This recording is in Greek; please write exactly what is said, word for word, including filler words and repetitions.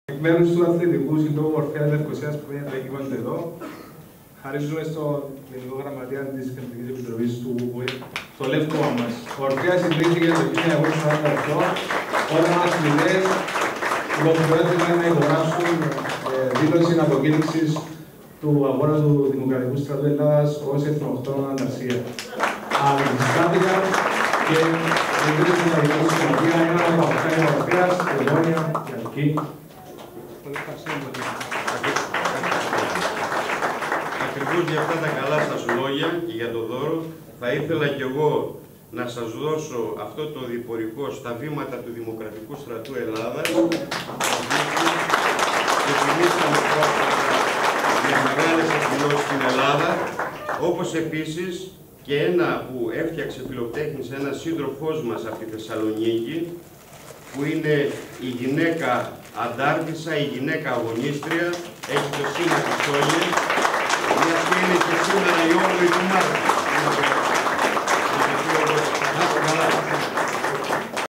Εκ μέρους του Αθλητικού Συλλόγου Ορφέας Λευκωσίας που είναι διακύμανται εδώ, χαρίζουμε στον Γενικό Γραμματέα της Κεντρικής Επιτροπής του ΟΥΠΟΕ το λεύκομα μας. Ο Ορφέας ιδρύθηκε το χίλια εννιακόσια σαράντα οκτώ, όταν οι αθλητές υποχρεώθηκαν να υπογράψουν δήλωση αποκήρυξης του αγώνα του Δημοκρατικού Στρατού Ελλάδας ως εθνοαυτόνομη ανταρσία. Αντιστάθηκαν και ιδρύσαν την Αγγλική Συμμαχία, έναν από αυτά είναι ο Ορφέας, η Ομόνοια, η Αττική. Ακριβώς για αυτά τα καλά σας λόγια και για το δώρο, θα ήθελα κι εγώ να σας δώσω αυτό το διπορικό στα βήματα του Δημοκρατικού Στρατού Ελλάδας και τιμήσαμε για μεγάλες εκδηλώσεις στην Ελλάδα, όπως επίσης και ένα που έφτιαξε, φιλοκτέχνησε ένας σύντροφός μας από τη Θεσσαλονίκη, που είναι η γυναίκα αντάρτισσα, η γυναίκα αγωνίστρια, έχει το σήμα της Όλιας, γιατί είναι και σήμερα η όγδοη του Μάρτη.